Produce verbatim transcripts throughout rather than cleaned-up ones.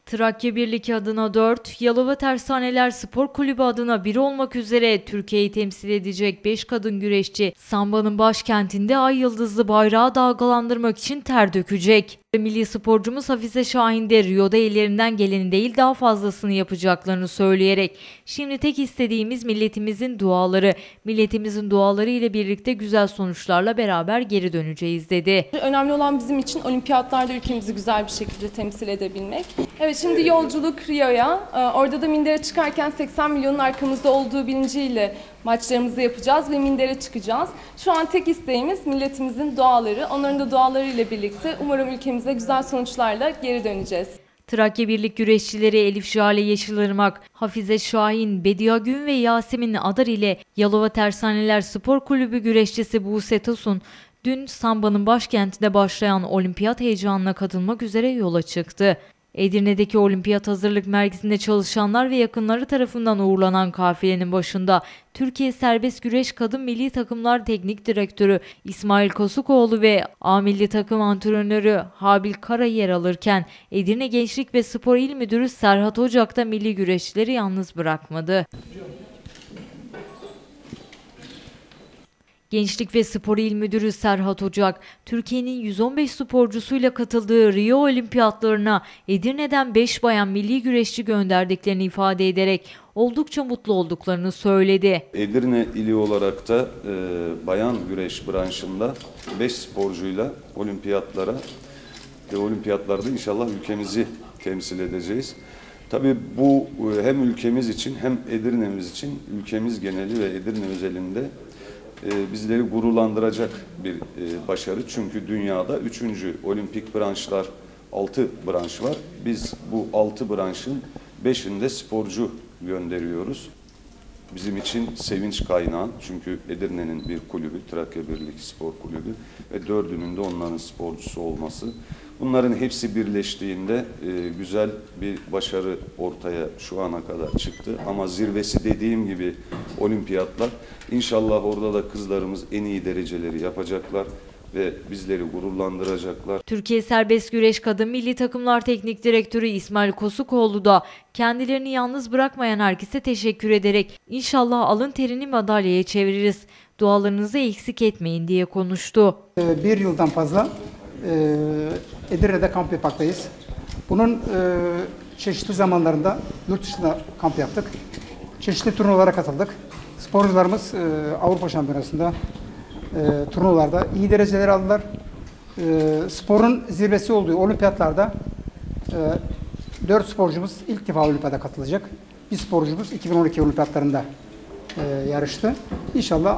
Trakya Birliği adına dört, Yalova Tersaneler Spor Kulübü adına bir olmak üzere Türkiye'yi temsil edecek beş kadın güreşçi Samba'nın başkentinde ay yıldızlı bayrağı dalgalandırmak için ter dökecek. Milli sporcumuz Hafize Şahin de Rio'da ellerinden geleni değil daha fazlasını yapacaklarını söyleyerek "Şimdi tek istediğimiz milletimizin duaları, milletimizin duaları ile birlikte güzel sonuçlarla beraber geri döneceğiz" dedi. Önemli olan bizim için olimpiyatlarda ülkemizi güzel bir şekilde temsil edebilmek. Evet, şimdi yolculuk Rio'ya. Orada da mindere çıkarken seksen milyonun arkamızda olduğu bilinciyle maçlarımızı yapacağız ve mindere çıkacağız. Şu an tek isteğimiz milletimizin duaları. Onların da duaları ile birlikte umarım ülkemize güzel sonuçlarla geri döneceğiz. Trakya Birlik güreşçileri Elif Jale Yeşilırmak, Hafize Şahin, Bediye Gün ve Yasemin Adar ile Yalova Tersaneler Spor Kulübü güreşçisi Buse Tosun, dün Samba'nın başkentinde başlayan olimpiyat heyecanına katılmak üzere yola çıktı. Edirne'deki Olimpiyat Hazırlık Merkezi'nde çalışanlar ve yakınları tarafından uğurlanan kafilenin başında Türkiye Serbest Güreş Kadın Milli Takımlar Teknik Direktörü İsmail Kosukoğlu ve A Milli Takım Antrenörü Habil Kara yer alırken Edirne Gençlik ve Spor İl Müdürü Serhat Ocak da milli güreşçileri yalnız bırakmadı. Gençlik ve Spor İl Müdürü Serhat Ocak, Türkiye'nin yüz on beş sporcusuyla katıldığı Rio Olimpiyatlarına Edirne'den beş bayan milli güreşçi gönderdiklerini ifade ederek oldukça mutlu olduklarını söyledi. Edirne ili olarak da e, bayan güreş branşında beş sporcuyla olimpiyatlara ve olimpiyatlarda inşallah ülkemizi temsil edeceğiz. Tabii bu hem ülkemiz için hem Edirne'miz için, ülkemiz geneli ve Edirne özelinde bizleri gururlandıracak bir başarı. Çünkü dünyada üçüncü olimpik branşlar, altı branş var. Biz bu altı branşın beşinde sporcu gönderiyoruz. Bizim için sevinç kaynağı. Çünkü Edirne'nin bir kulübü, Trakya Birlik Spor Kulübü ve dördünün de onların sporcusu olması. Bunların hepsi birleştiğinde e, güzel bir başarı ortaya şu ana kadar çıktı. Ama zirvesi dediğim gibi olimpiyatlar. İnşallah orada da kızlarımız en iyi dereceleri yapacaklar ve bizleri gururlandıracaklar. Türkiye Serbest Güreş Kadın Milli Takımlar Teknik Direktörü İsmail Kosukoğlu da kendilerini yalnız bırakmayan herkese teşekkür ederek "İnşallah alın terini madalyaya çeviririz, dualarınızı eksik etmeyin" diye konuştu. Bir yıldan fazla Edirne'de kamp yapmaktayız. Bunun çeşitli zamanlarında yurt dışında kamp yaptık. Çeşitli turnuvalara katıldık. Sporcularımız Avrupa Şampiyonası'nda e, turnuvalarda iyi dereceler aldılar. E, sporun zirvesi olduğu olimpiyatlarda e, dört sporcumuz ilk defa olimpiyata katılacak. Bir sporcumuz iki bin on iki olimpiyatlarında e, yarıştı. İnşallah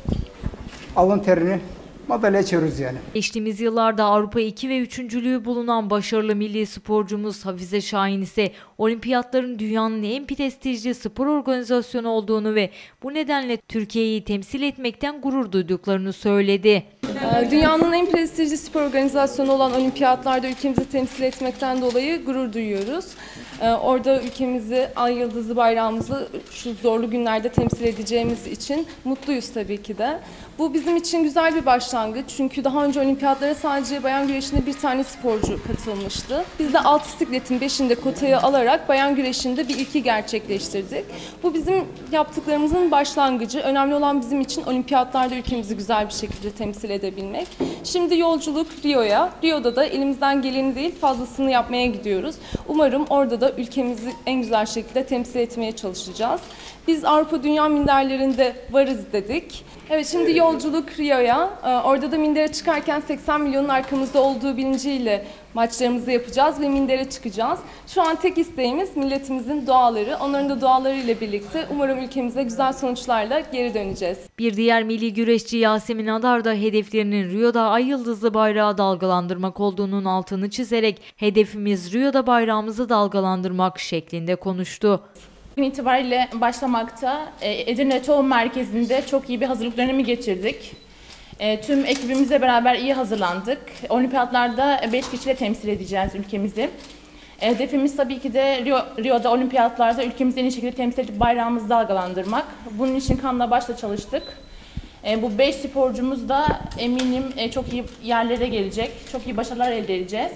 alın terini madalyaya çeviririz yani. Geçtiğimiz yıllarda Avrupa iki ve üçüncülüğü bulunan başarılı milli sporcumuz Hafize Şahin ise olimpiyatların dünyanın en prestijli spor organizasyonu olduğunu ve bu nedenle Türkiye'yi temsil etmekten gurur duyduklarını söyledi. Dünyanın en prestijli spor organizasyonu olan olimpiyatlarda ülkemizi temsil etmekten dolayı gurur duyuyoruz. Orada ülkemizi, ay yıldızlı bayrağımızı şu zorlu günlerde temsil edeceğimiz için mutluyuz tabii ki de. Bu bizim için güzel bir başlangıç çünkü daha önce olimpiyatlara sadece bayan güreşinde bir tane sporcu katılmıştı. Biz de alt sikletin beşinde kotayı alarak bayan güreşinde bir ilki gerçekleştirdik. Bu bizim yaptıklarımızın başlangıcı. Önemli olan bizim için olimpiyatlarda ülkemizi güzel bir şekilde temsil edebilmek. Şimdi yolculuk Rio'ya. Rio'da da elimizden geleni değil fazlasını yapmaya gidiyoruz. Umarım orada da ülkemizi en güzel şekilde temsil etmeye çalışacağız. Biz Avrupa Dünya minderlerinde varız dedik. Evet, şimdi yolculuk Rio'ya. Orada da mindere çıkarken seksen milyonun arkamızda olduğu bilinciyle maçlarımızı yapacağız ve mindere çıkacağız. Şu an tek isteğimiz milletimizin duaları. Onların da duaları ile birlikte umarım ülkemize güzel sonuçlarla geri döneceğiz. Bir diğer milli güreşçi Yasemin Adar da hedeflerinin Rio'da ay yıldızlı bayrağı dalgalandırmak olduğunun altını çizerek "Hedefimiz Rio'da bayrağımızı dalgalandırmak" şeklinde konuştu. Bugün itibariyle başlamakta Edirne Tohum Merkezi'nde çok iyi bir hazırlık dönemi geçirdik. Tüm ekibimizle beraber iyi hazırlandık. Olimpiyatlarda beş kişiyle temsil edeceğiz ülkemizi. Hedefimiz tabii ki de Rio, Rio'da olimpiyatlarda ülkemizi en iyi şekilde temsil edip bayrağımızı dalgalandırmak. Bunun için kanla başla çalıştık. Bu beş sporcumuz da eminim çok iyi yerlere gelecek, çok iyi başarılar elde edeceğiz.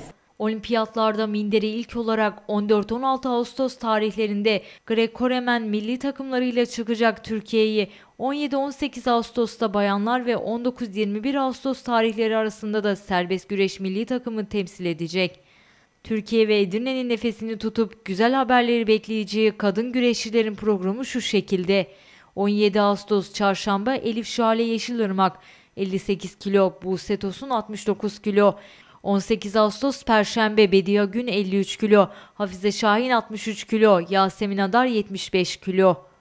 Olimpiyatlarda minderi ilk olarak on dört on altı Ağustos tarihlerinde Greco-Romen milli takımlarıyla çıkacak Türkiye'yi on yedi on sekiz Ağustos'ta bayanlar ve on dokuz yirmi bir Ağustos tarihleri arasında da serbest güreş milli takımı temsil edecek. Türkiye ve Edirne'nin nefesini tutup güzel haberleri bekleyeceği kadın güreşçilerin programı şu şekilde. on yedi Ağustos Çarşamba Elif Şale Yeşilırmak elli sekiz kilo, Buse Tosun altmış dokuz kilo. on sekiz Ağustos Perşembe Bediye Gün elli üç kilo, Hafize Şahin altmış üç kilo, Yasemin Adar yetmiş beş kilo.